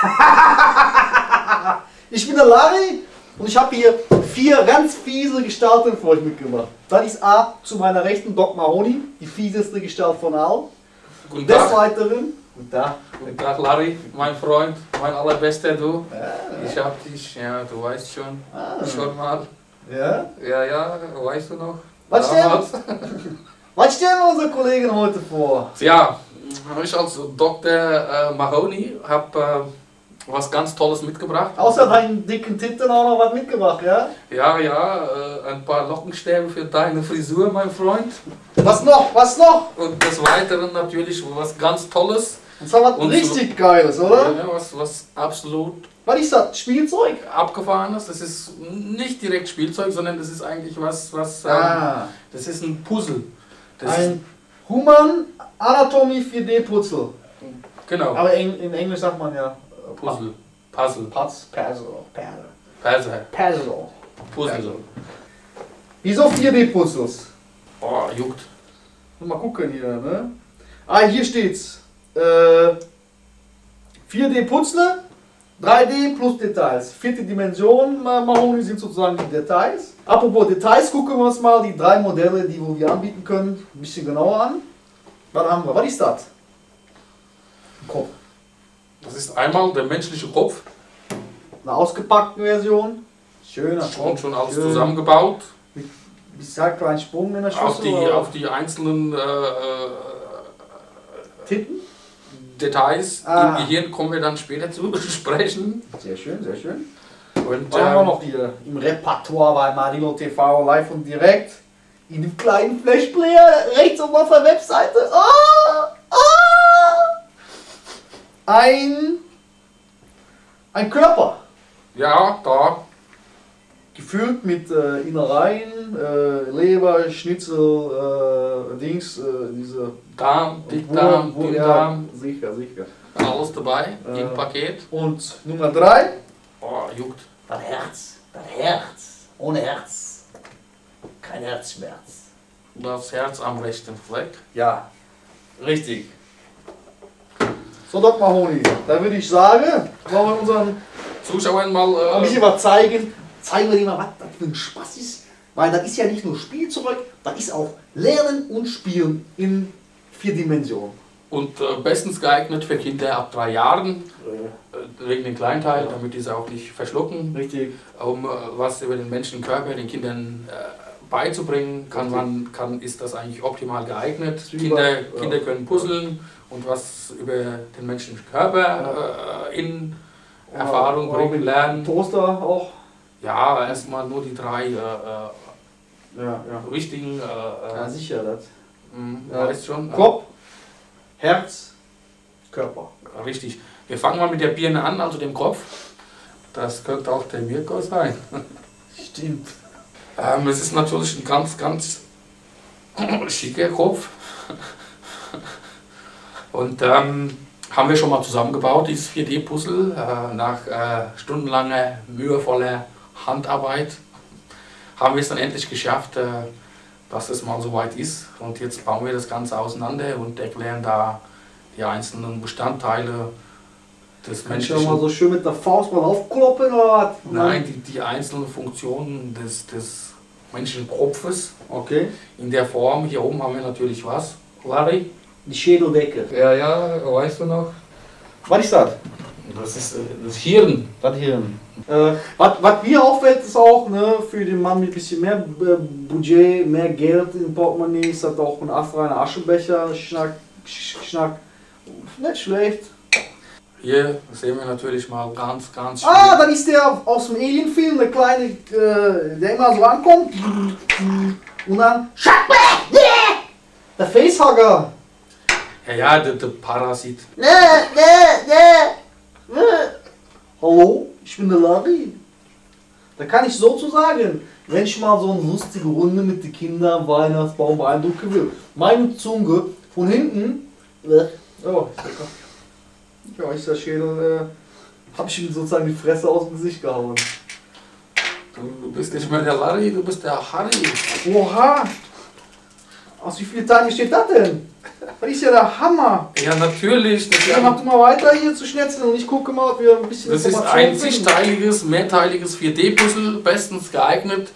Ich bin der Larry und ich habe hier 4 ganz fiese Gestalten für euch mitgebracht. Das ist A zu meiner rechten Doc Mahoney, die fieseste Gestalt von allen. Guten Des Tag. Weiteren, Guten Tag, Larry, mein Freund, mein allerbester, du. Ja. Ich hab dich, ja, du weißt schon, Ah. schon mal. Ja. Ja, weißt du noch? Was Damals. Was stellen unsere Kollegen heute vor? Ja, ich als Dr. Mahoney habe was ganz Tolles mitgebracht. Außer deinen dicken Titten auch noch was mitgebracht, ja? Ja, ein paar Lockenstäbe für deine Frisur, mein Freund. Was noch? Was noch? Und des Weiteren natürlich was ganz Tolles. Und zwar was Und so- richtig Geiles, oder? Ja, was absolut Was ist das? Spielzeug? Abgefahrenes. Das ist nicht direkt Spielzeug, sondern das ist eigentlich was das ist ein Puzzle. Das ist, Ein Human Anatomy 4D Puzzle. genau, Aber in Englisch sagt man ja Puzzle. Puzzle. Puzzle. Wieso 4D Puzzles? Oh, juckt. Mal gucken hier, ne? Ah, hier steht's. 4D Puzzle, 3D plus Details. 4. Dimension, Mahoney sind sozusagen die Details. Apropos Details, gucken wir uns mal die 3 Modelle, die wir anbieten können, ein bisschen genauer an. Was haben wir? Was ist das? Kopf. Das ist einmal der menschliche Kopf, Eine ausgepackte Version. Schöner Kopf. schon alles schön. zusammengebaut. Wie sagt ein Sprung in der Schüssel? Auf die einzelnen Titten? Details Ah. im Gehirn kommen wir dann später zu sprechen. Sehr schön, sehr schön. Und Was haben wir noch hier im Repertoire bei Marilo TV live und direkt? In dem kleinen Flashplayer rechts oben auf der Webseite. Ein Körper. ja, da. Gefüllt mit Innereien, Leber, Schnitzel, diese Darm, Dickdarm, Dünndarm, Sicher, sicher. alles dabei im Paket. Und Nummer 3. Oh, juckt. Das Herz. Das Herz. Ohne Herz. Kein Herzschmerz. Das Herz am rechten Fleck. Ja, richtig. So, Doc Mahoney, da würde ich sagen, wollen wir unseren Zuschauern mal. ein bisschen was zeigen. Zeigen wir dir mal, was das für ein Spaß ist. Weil das ist ja nicht nur Spielzeug, das ist auch Lernen und Spielen in 4 Dimensionen. Und bestens geeignet für Kinder ab 3 Jahren, wegen den Kleinteil, damit die es auch nicht verschlucken. Richtig. Um was über den menschlichen Körper den Kindern beizubringen, ist das eigentlich optimal geeignet. Super, Kinder können puzzeln und was über den menschlichen Körper in Erfahrung bringen, lernen. Toaster auch. Ja, erstmal nur die 3 Ja. wichtigen, Ja, sicher, das. weißt schon. Kopf, Herz, Körper. Richtig. Wir fangen mal mit der Birne an, also dem Kopf. Das könnte auch der Mirko sein. Stimmt. Es ist natürlich ein ganz, ganz schicker Kopf. Und haben wir schon mal zusammengebaut, dieses 4D-Puzzle, nach stundenlanger, mühevoller Handarbeit. Haben wir es dann endlich geschafft, dass es mal soweit ist. Und jetzt bauen wir das Ganze auseinander und erklären da die einzelnen Bestandteile des Kann ich ja menschlichen... mal so schön mit der Faust mal aufkloppen oder was? Nein, die einzelnen Funktionen des menschlichen Kopfes. Okay. In der Form, hier oben haben wir natürlich was. Larry? Die Schädeldecke. Ja, weißt du noch? Was ist das? Das ist das Hirn. Das Hirn. Was mir auffällt, ist auch, ne, für den Mann mit ein bisschen mehr Budget, mehr Geld im Portemonnaie, ist das auch ein astreiner Aschenbecher. Schnack. Nicht schlecht. Hier sehen wir natürlich mal ganz schön. Ah, das ist der aus dem Alien-Film, der kleine, der immer so ankommt. Und dann. Der Facehugger. Ja, der Parasit. Hallo, ich bin der Larry. Da kann ich so zu sagen, wenn ich mal so eine lustige Runde mit den Kindern am Weihnachtsbaum beeindrucken will. Meine Zunge von hinten. Oh, ja, ist der Schädel. Hab ich ihm sozusagen die Fresse aus dem Gesicht gehauen. Du bist nicht mehr der Larry, du bist der Harry. Oha! Aus wie viele Teilen steht das denn? Das ist ja der Hammer. Ja, natürlich. Dann mach du mal weiter hier zu schnetzeln und ich gucke mal, ob wir ein bisschen Das ist ein zigteiliges, mehrteiliges 4D-Puzzle, bestens geeignet.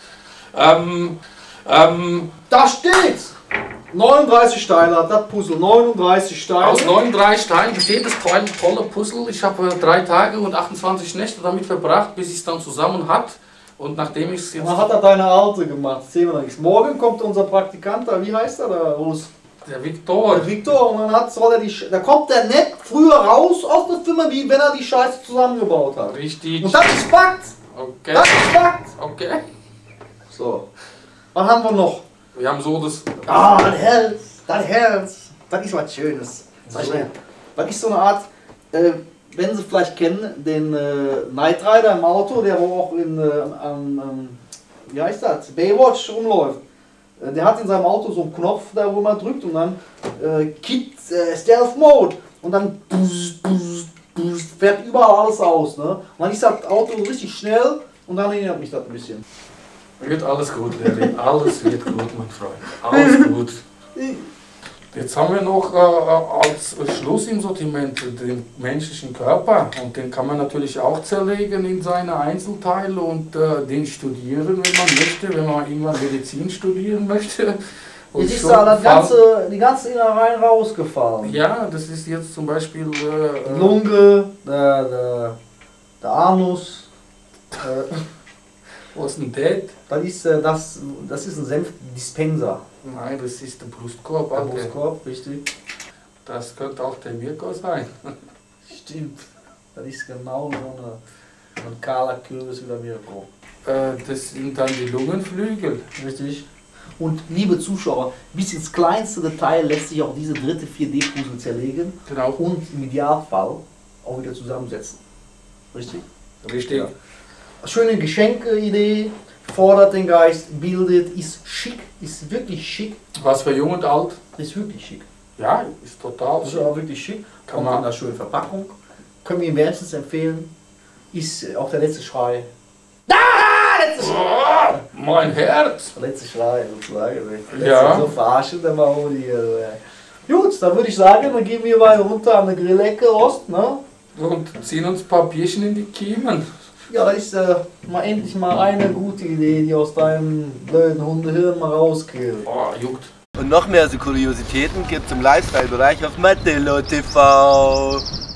Da steht's! 39 Steine hat das Puzzle, 39 Steine. Aus 39 Steinen besteht das tolle Puzzle. Ich habe 3 Tage und 28 Nächte damit verbracht, bis ich es dann zusammen hat. Und nachdem ich es jetzt... Man hat das deine Alte gemacht, sehen wir nichts. Morgen kommt unser Praktikant, wie heißt er da, Rus? Der Viktor. Der Viktor, und dann da kommt der nicht früher raus aus der Firma, wie wenn er die Scheiße zusammengebaut hat. Richtig. Und das ist Fakt! Okay. Das ist Fakt! Okay. So. Was haben wir noch? Wir haben so das... Ah, das Herz! Das Herz! Das ist was Schönes. Sag ich mal, das ist so eine Art, wenn Sie vielleicht kennen, den Knight Rider im Auto, der wo auch wie heißt das? Baywatch rumläuft. Der hat in seinem Auto so einen Knopf, da wo man drückt und dann Stealth Mode und dann fährt überall alles aus. Ne? Und dann ist das Auto richtig schnell und dann erinnert mich das ein bisschen. Wird alles gut, Larry. Alles wird gut, mein Freund. Alles gut. Jetzt haben wir noch als Schluss im Sortiment den menschlichen Körper. Und den kann man natürlich auch zerlegen in seine Einzelteile und den studieren, wenn man möchte, wenn man irgendwann Medizin studieren möchte. Und jetzt ist da die ganze Innereien rausgefallen. Ja, das ist jetzt zum Beispiel... Lunge, der Anus. Was ist denn das? Das ist ein Senfdispenser. Nein, das ist der Brustkorb. Der Brustkorb, richtig. Das könnte auch der Mirko sein. Stimmt. Das ist genau so ein kahler Kürbis wie der Mirko. Das sind dann die Lungenflügel. Richtig. Und liebe Zuschauer, bis ins kleinste Detail lässt sich auch diese dritte 4D-Puzzle zerlegen. Genau. Und im Idealfall auch wieder zusammensetzen. Richtig? Richtig. Ja. Schöne Geschenke-Idee, fordert den Geist, bildet, ist schick, ist wirklich schick. Was für jung und alt? Ist wirklich schick. Ja, ist total Das ist auch wirklich schick. Kann Kommt man- in einer schönen Verpackung. Können wir ihm wärmstens empfehlen. Ist auch der letzte Schrei. Mein Herz! Der letzte Schrei sozusagen. Ja. So verarschen der Mahoni. Gut, dann würde ich sagen, dann gehen wir mal runter an der Grillecke Rost, ne? Und ziehen uns ein paar Bierchen in die Kiemen. Ja, das ist mal endlich mal eine gute Idee, die aus deinem blöden Hundehirn mal rauskillt. Boah, juckt. Und noch mehr so Kuriositäten gibt's im Lifestyle-Bereich auf Mattello TV.